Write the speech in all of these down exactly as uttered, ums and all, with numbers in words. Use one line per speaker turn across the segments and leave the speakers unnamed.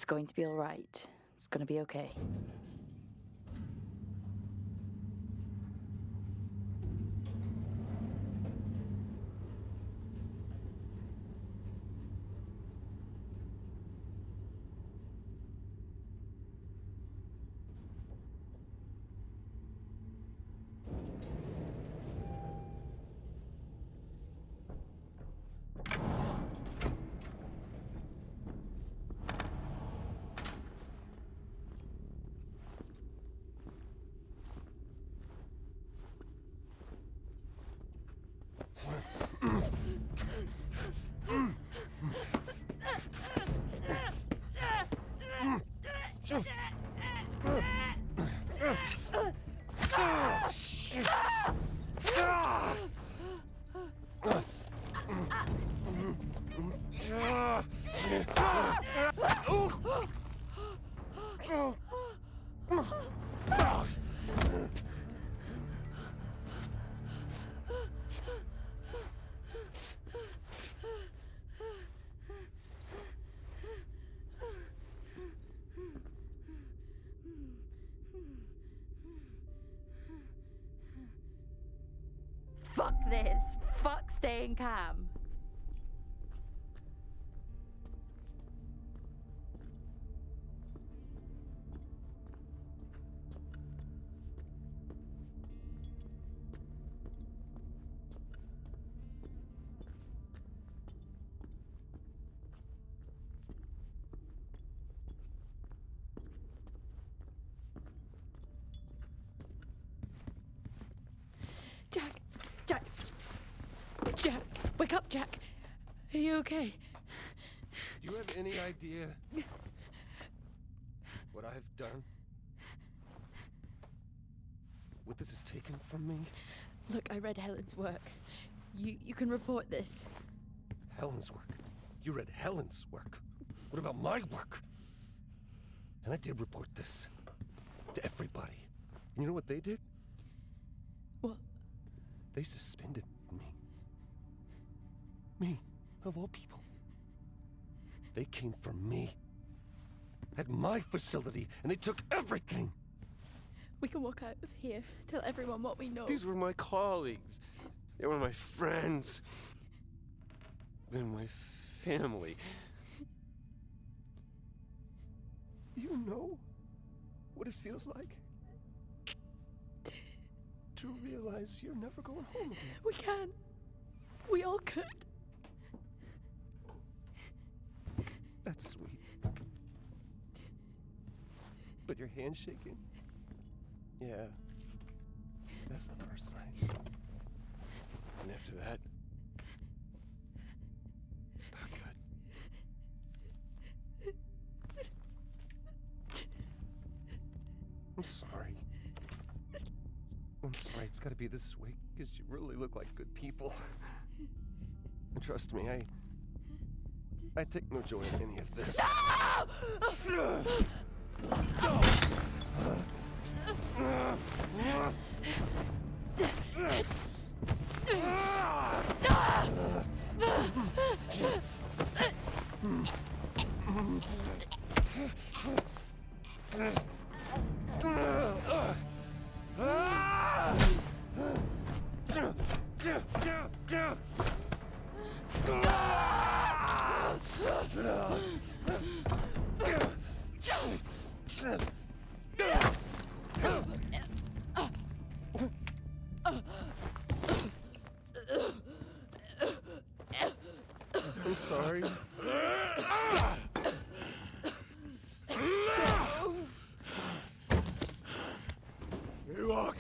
It's going to be all right. It's going to be okay. Fuck this. Fuck staying calm. Jack! Jack! Jack! Wake up, Jack! Are you okay?
Do you have any idea what I've done? What this has taken from me?
Look, I read Helen's work. You you can report this.
Helen's work? You read Helen's work? What about my work? And I did report this to everybody. And you know what they did?
What?
They suspended me. Me, of all people. They came for me. At my facility, and they took everything.
We can walk out of here, tell everyone what we know.
These were my colleagues. They were my friends. They're my family.
You know what it feels like? To realize you're never going home again.
We can. We all could.
That's sweet. But your hand's shaking? Yeah. That's the first sign.
And after that, it's not good.
I'm sorry. I'm sorry it's gotta be this way, because you really look like good people. And trust me, I... I take no joy in any of this. I'm sorry. You walk.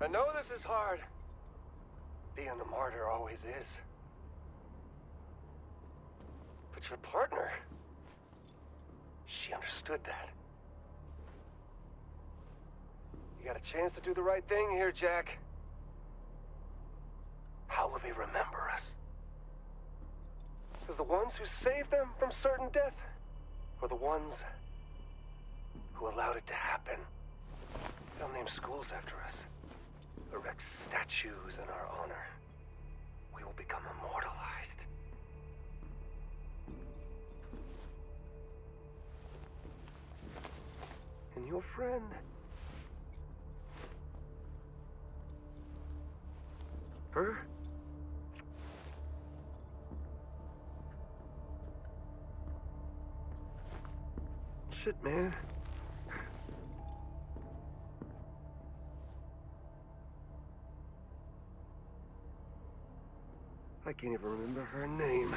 I know this is hard. Being a martyr always is. But your partner, she understood that. You got a chance to do the right thing here, Jack. How will they remember us? As the ones who saved them from certain death? Or the ones who allowed it to happen? They'll name schools after us. Erect statues in our honor. We will become immortalized. And your friend... her? Shit, man. I can't even remember her name.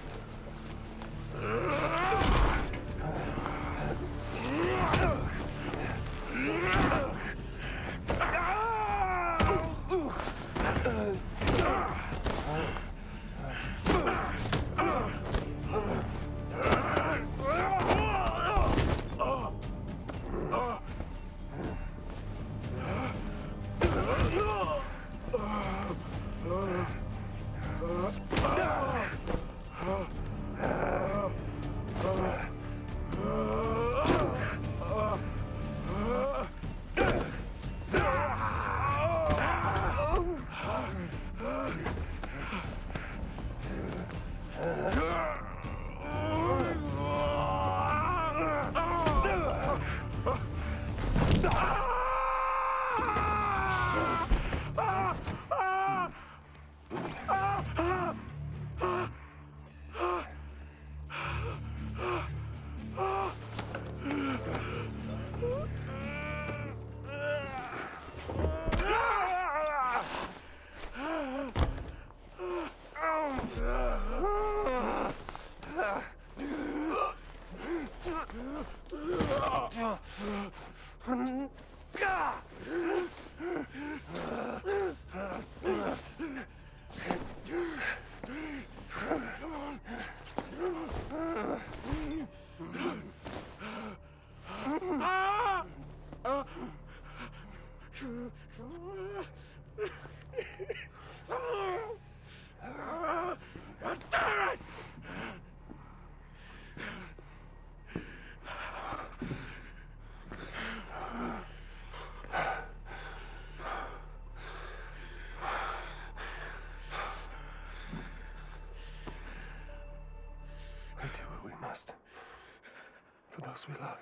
For those we love.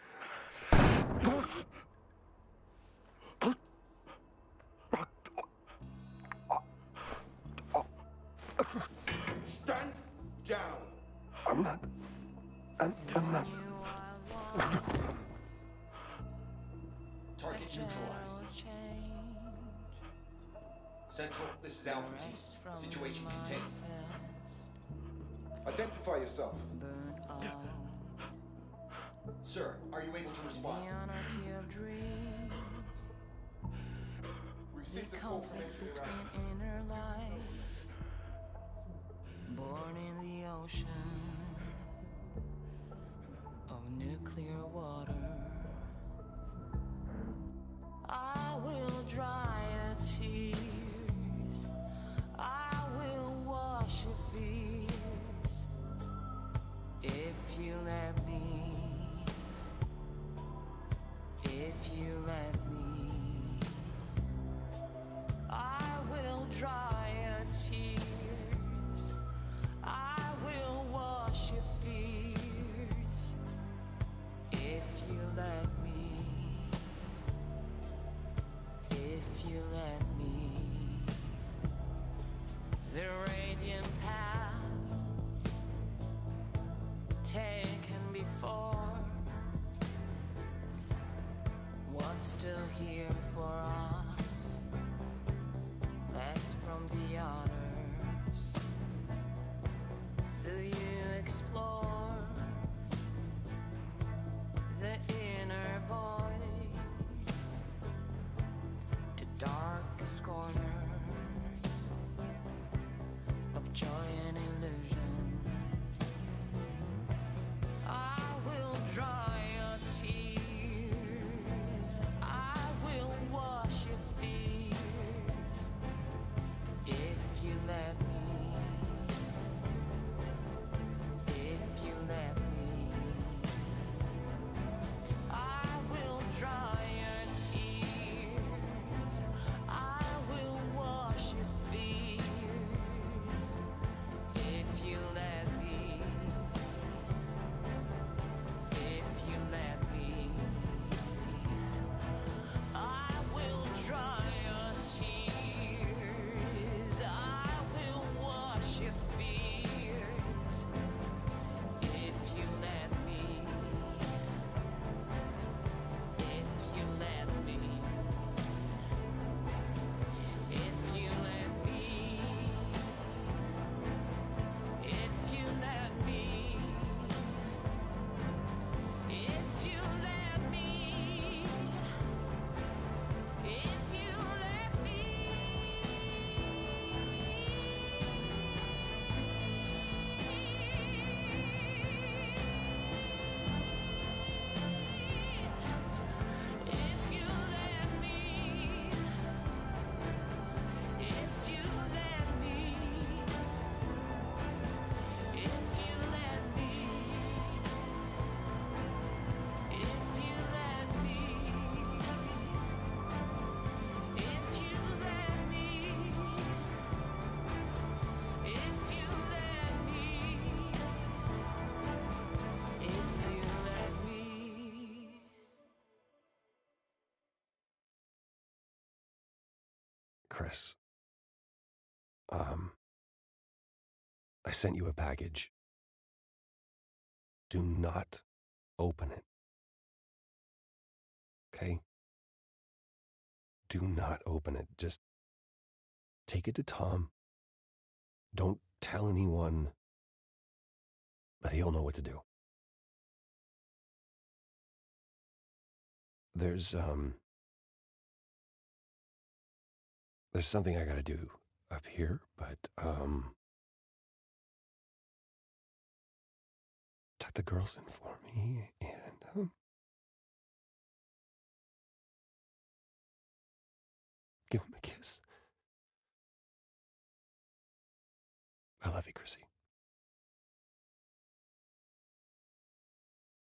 Stand down.
I'm not. I'm, I'm not.
Target neutralized. Central, this is Alpha Team. Situation contained.
Identify yourself.
Sir, are you able to respond?
We received a call from Engineer Adams.
Inner lives, born in the ocean of nuclear water. I will dry your tears. I will wash your fears if you let me. If you let me, I will dry your tears. I will wash your fears. If you let me, if you let me, the radiant path taken before. What's still here for us, left from the others? Do you explore the inner voice, to dark dry your tears. I will wash your fears if you let me. If you let me, I will dry your tears. I will wash your fears if you let me. If you let me, I will dry your tears. I will wash your fears if you let me. If you let me. If you let me. If you let me. If you let me, if you let me, if you let me, if you let me, if you let me. If you let me, if you let me, if you let me, if you let me.
Chris, um, I sent you a package. Do not open it. Okay? Do not open it. Just take it to Tom. Don't tell anyone, but he'll know what to do. There's, um, there's something I gotta do up here, but, um, tuck the girls in for me and, um, give them a kiss. I love you, Chrissy.